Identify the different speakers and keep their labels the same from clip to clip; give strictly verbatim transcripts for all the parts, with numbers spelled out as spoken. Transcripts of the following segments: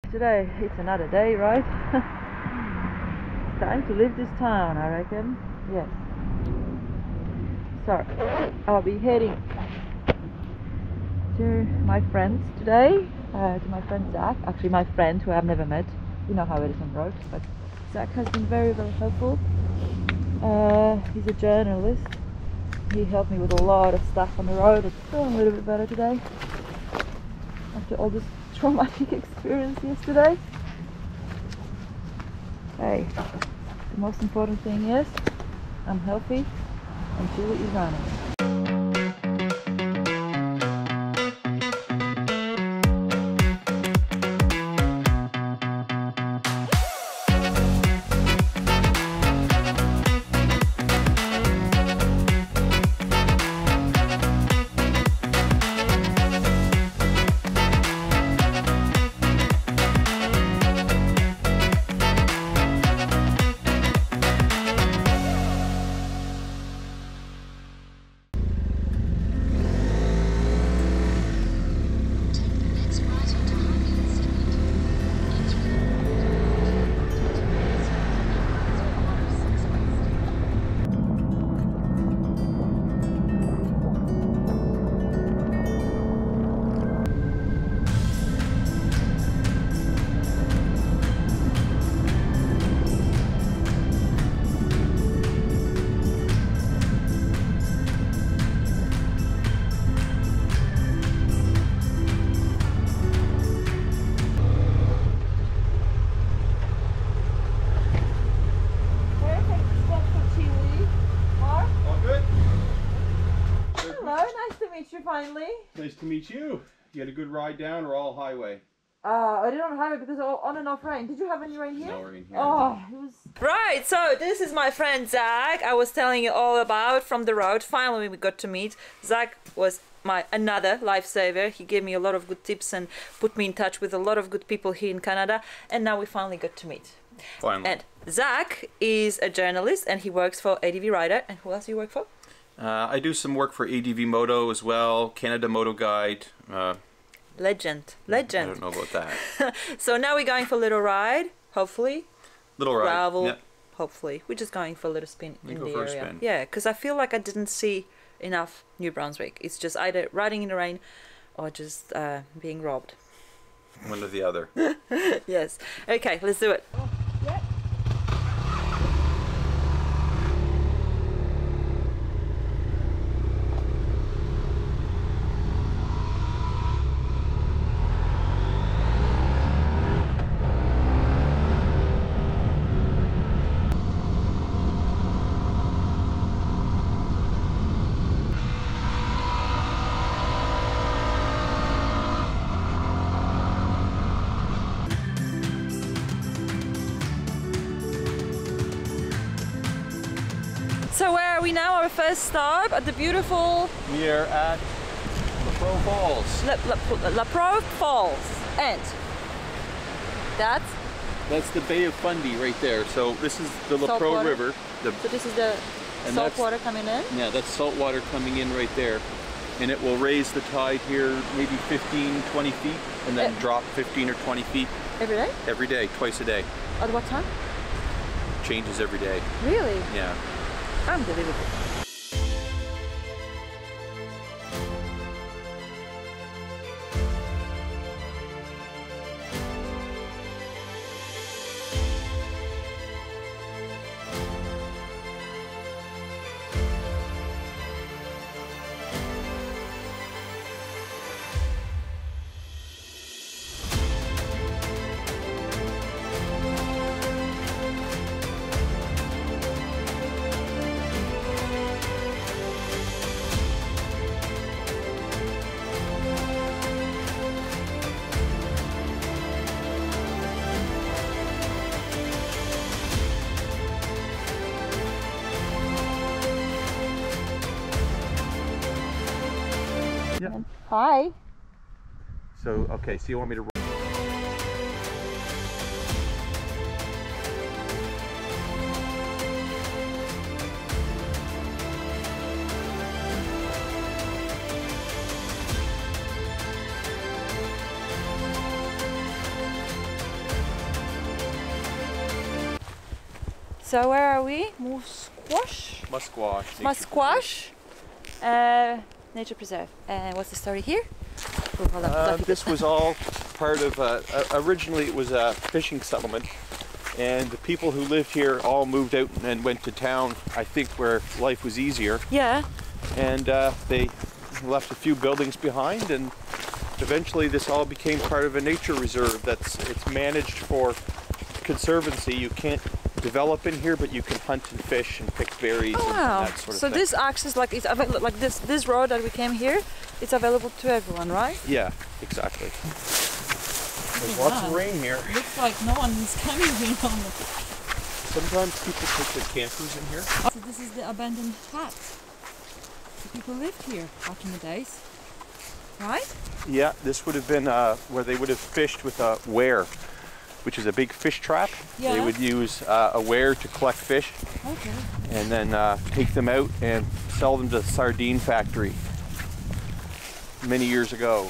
Speaker 1: Today it's another day, right? It's time to leave this town, I reckon. Yes. So I'll be heading to my friends today, uh, to my friend Zach, actually my friend who I've never met. You know how it is on roads, but Zach has been very, very helpful. Uh, he's a journalist. He helped me with a lot of stuff on the road. It's feeling a little bit better today after all this traumatic experience yesterday. Hey, the most important thing is I'm healthy and Julie is running. Finally.
Speaker 2: Nice to meet you. You had a good ride down or all highway?
Speaker 1: Uh, I didn't have it because all on and off rain. Did you have any rain here?
Speaker 2: No rain here.
Speaker 1: Oh, it was... Right, so this is my friend Zach. I was telling you all about from the road. Finally we got to meet. Zach was my another lifesaver. He gave me a lot of good tips and put me in touch with a lot of good people here in Canada. And now we finally got to meet.
Speaker 2: Finally.
Speaker 1: And Zach is a journalist and he works for A D V Rider. And who else do you work for?
Speaker 2: Uh, I do some work for A D V Moto as well, Canada Moto Guide. Uh,
Speaker 1: legend, legend.
Speaker 2: I don't know about that.
Speaker 1: So now we're going for a little ride, hopefully.
Speaker 2: Little ride.
Speaker 1: Gravel,
Speaker 2: yep.
Speaker 1: Hopefully. We're just going for a little spin
Speaker 2: we
Speaker 1: in
Speaker 2: go
Speaker 1: the
Speaker 2: for
Speaker 1: area.
Speaker 2: A spin.
Speaker 1: Yeah, because I feel like I didn't see enough New Brunswick. It's just either riding in the rain or just uh, being robbed.
Speaker 2: One or the other.
Speaker 1: Yes. Okay, let's do it. Yep. So where are we now? Our first stop at the beautiful...
Speaker 2: We are at La Pro Falls.
Speaker 1: La, La, La Pro Falls. And that's?
Speaker 2: That's the Bay of Fundy right there. So this is the La Pro River. The,
Speaker 1: so this is the salt water coming in?
Speaker 2: Yeah, that's salt water coming in right there. And it will raise the tide here maybe fifteen, twenty feet and then uh, drop fifteen or twenty feet.
Speaker 1: Every day?
Speaker 2: Every day, twice a day.
Speaker 1: At what time?
Speaker 2: Changes every day.
Speaker 1: Really?
Speaker 2: Yeah.
Speaker 1: Unbelievable.
Speaker 2: Yep.
Speaker 1: Hi.
Speaker 2: So, okay, so you want me to...
Speaker 1: So where are we? Musquash?
Speaker 2: Musquash.
Speaker 1: Musquash. Uh, nature preserve. And what's the story here? Oh, hold on,
Speaker 2: Uh, this was all part of, uh, uh, originally it was a fishing settlement, and the people who lived here all moved out and went to town, I think where life was easier.
Speaker 1: Yeah.
Speaker 2: And uh, they left a few buildings behind, and eventually this all became part of a nature reserve that's it's managed for conservancy. You can't develop in here, but you can hunt and fish and pick berries
Speaker 1: Oh,
Speaker 2: and,
Speaker 1: wow.
Speaker 2: and that sort of
Speaker 1: so
Speaker 2: thing.
Speaker 1: this access, like, it's available, like this this road that we came here, it's available to everyone, right?
Speaker 2: Yeah, exactly. There's
Speaker 1: Wow.
Speaker 2: lots of rain here.
Speaker 1: Looks like no one is coming here.
Speaker 2: Sometimes people take their campers in here.
Speaker 1: So this is the abandoned hut. The people lived here back in the days, right?
Speaker 2: Yeah, this would have been uh, where they would have fished with a ware, which is a big fish trap.
Speaker 1: Yeah.
Speaker 2: They would use uh, a ware to collect fish
Speaker 1: Okay.
Speaker 2: and then uh, take them out and sell them to the sardine factory many years ago.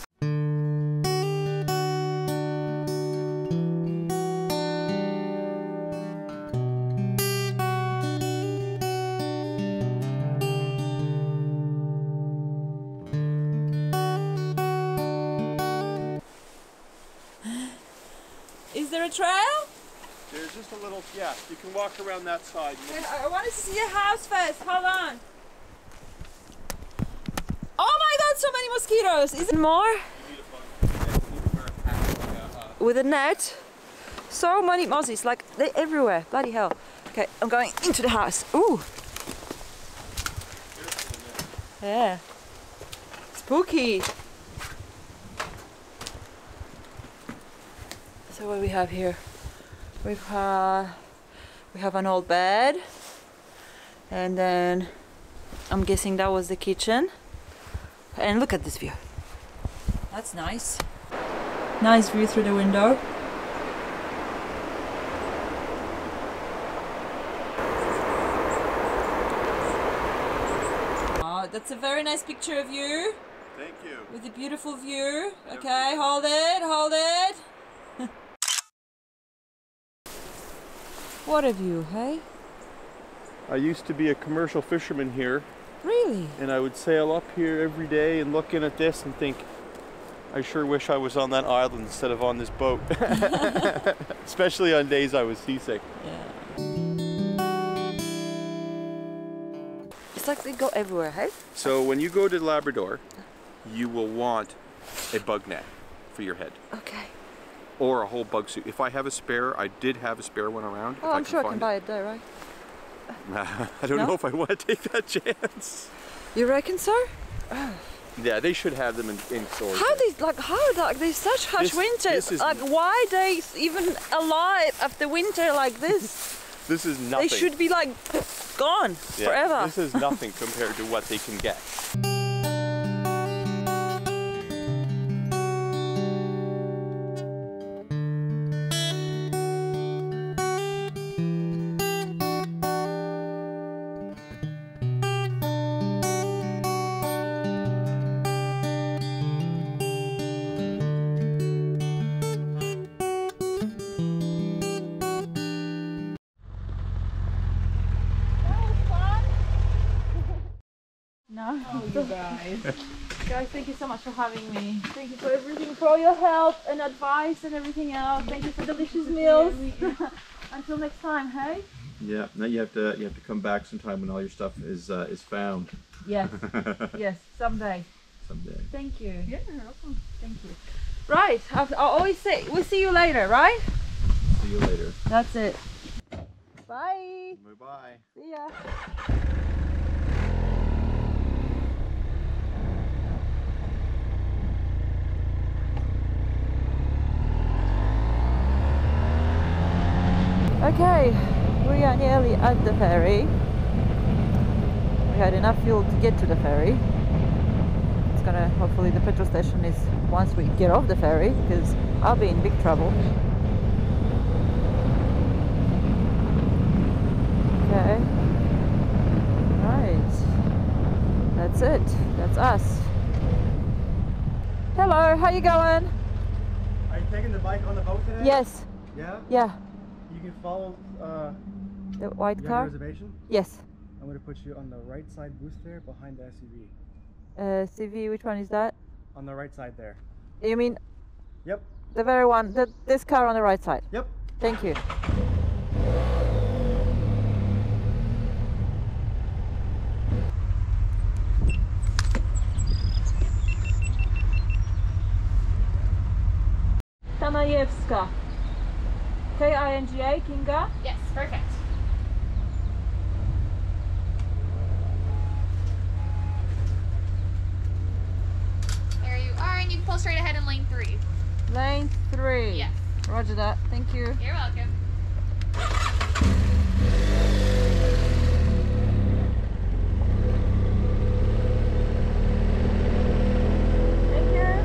Speaker 1: Is there a trail?
Speaker 2: There's just a little, yeah, you can walk around that side.
Speaker 1: I, I wanted to see a house first. Hold on. Oh my god, so many mosquitoes. Is it more? With a net. So many mozzies, like they're everywhere. Bloody hell. Okay, I'm going into the house. Ooh. Yeah. Spooky. So what do we have here? We've uh, we have an old bed, and then I'm guessing that was the kitchen. And look at this view. That's nice. Nice view through the window. Oh, that's a very nice picture of you.
Speaker 2: Thank you.
Speaker 1: With a beautiful view. Okay, hold it, hold it. What a view, hey?
Speaker 2: I used to be a commercial fisherman here,
Speaker 1: Really?
Speaker 2: and I would sail up here every day and look in at this and think, I sure wish I was on that island instead of on this boat. Especially on days I was seasick.
Speaker 1: Yeah. It's like they go everywhere, hey?
Speaker 2: So when you go to Labrador, you will want a bug net for your head.
Speaker 1: Okay.
Speaker 2: Or a whole bug suit. If I have a spare, I did have a spare one around.
Speaker 1: Oh,
Speaker 2: if
Speaker 1: I'm
Speaker 2: I can
Speaker 1: sure I
Speaker 2: find
Speaker 1: can buy it there, right?
Speaker 2: it. I don't
Speaker 1: No?
Speaker 2: know if I want to take that chance.
Speaker 1: You reckon so?
Speaker 2: Yeah, they should have them in, in stores.
Speaker 1: How they like how like there's such harsh
Speaker 2: This-
Speaker 1: winter?
Speaker 2: this is-
Speaker 1: Like why they even alive after winter like this?
Speaker 2: This is nothing.
Speaker 1: They should be like gone
Speaker 2: Yeah,
Speaker 1: forever.
Speaker 2: This is nothing compared to what they can get.
Speaker 1: No. Oh, you guys. Guys, thank you so much for having me. Thank you for everything, for all your help and advice and everything else. Thank you for delicious meals. Until next time, hey?
Speaker 2: Yeah, now you have to you have to come back sometime when all your stuff is uh, is found.
Speaker 1: Yes. Yes, someday.
Speaker 2: Someday.
Speaker 1: Thank you. Yeah, you're welcome. Thank you. Right, I'll, I'll always say, we'll see you later, right?
Speaker 2: See you later.
Speaker 1: That's it. Bye.
Speaker 2: Bye bye.
Speaker 1: See ya. Okay, we are nearly at the ferry. We had enough fuel to get to the ferry. It's gonna, hopefully the petrol station is once we get off the ferry, because I'll be in big trouble. Okay. Right. That's it. That's us. Hello, how you going?
Speaker 3: Are you taking the bike on the boat today?
Speaker 1: Yes.
Speaker 3: Yeah?
Speaker 1: Yeah.
Speaker 3: You can follow uh,
Speaker 1: The white
Speaker 3: You
Speaker 1: car?
Speaker 3: got a reservation?
Speaker 1: Yes.
Speaker 3: I'm going to put you on the right side booth there, behind the S U V.
Speaker 1: Uh, C V, which one is that?
Speaker 3: On the right side there.
Speaker 1: You mean
Speaker 3: Yep.
Speaker 1: the very one, the, this car on the right side?
Speaker 3: Yep.
Speaker 1: Thank you. Tanajewska. K I N G A, Kinga?
Speaker 4: Yes, perfect. There you are, and you can pull straight ahead in lane three.
Speaker 1: Lane three.
Speaker 4: Yes.
Speaker 1: Roger that. Thank you.
Speaker 4: You're welcome.
Speaker 1: Thank you.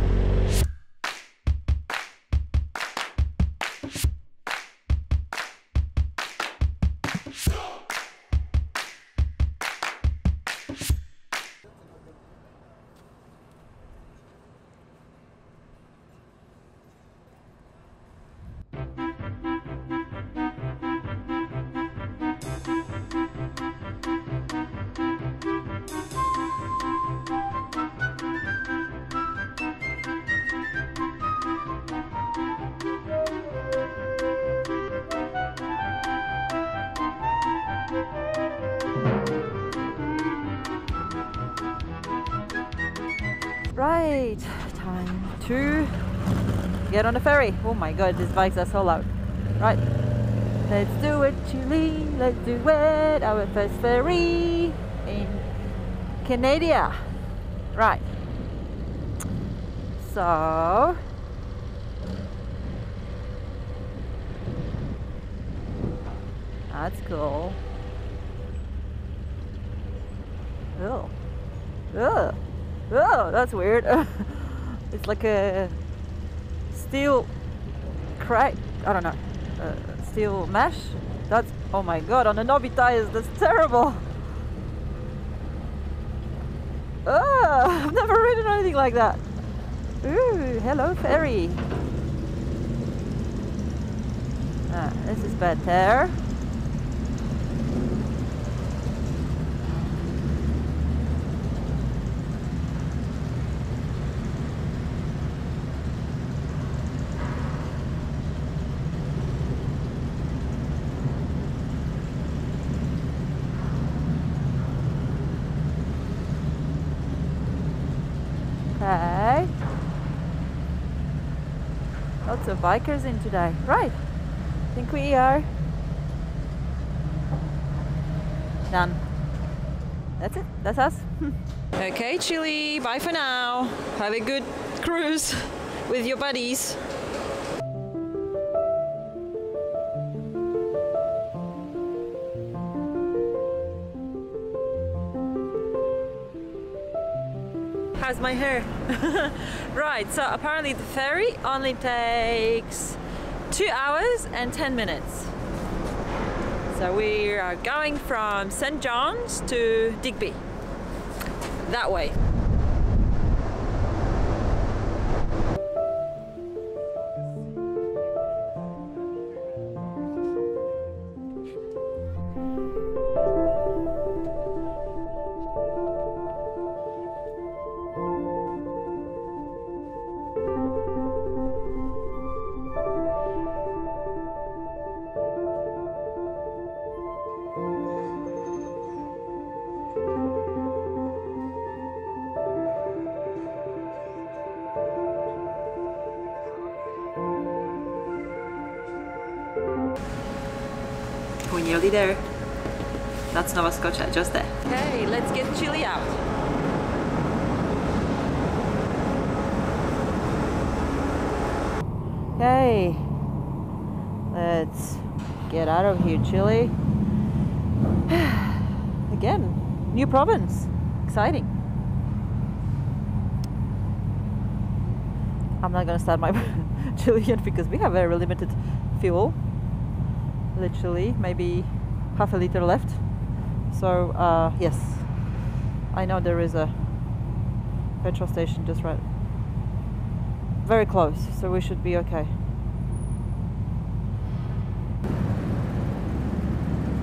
Speaker 1: Right, time to get on the ferry. Oh my god, these bikes are so loud. Right, let's do it, Chile. Let's do it. Our first ferry in Canada. Right. So that's cool. Oh. Oh. Oh, that's weird. It's like a steel crack. I don't know. Uh, steel mesh. That's, oh my god, on the knobby tires. That's terrible. Oh, I've never ridden anything like that. Ooh, hello ferry. Ah, this is better. Okay. Lots of bikers in today. Right. I think we are done. That's it. That's us. Okay, Chile. Bye for now. Have a good cruise with your buddies. How's my hair? Right, so apparently the ferry only takes two hours and ten minutes. So we are going from Saint John's to Digby, that way. We're nearly there. That's Nova Scotia, just there. Okay, let's get Chile out. Okay, let's get out of here, Chile. Again, new province, exciting. I'm not gonna start my Chilean because we have very limited fuel. Literally maybe half a liter left, so uh, yes, I know there is a petrol station just right very close, so we should be okay.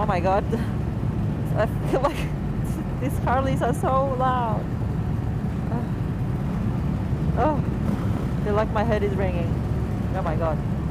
Speaker 1: Oh my god. I feel like these Harleys are so loud. Oh, I feel like my head is ringing. Oh my god.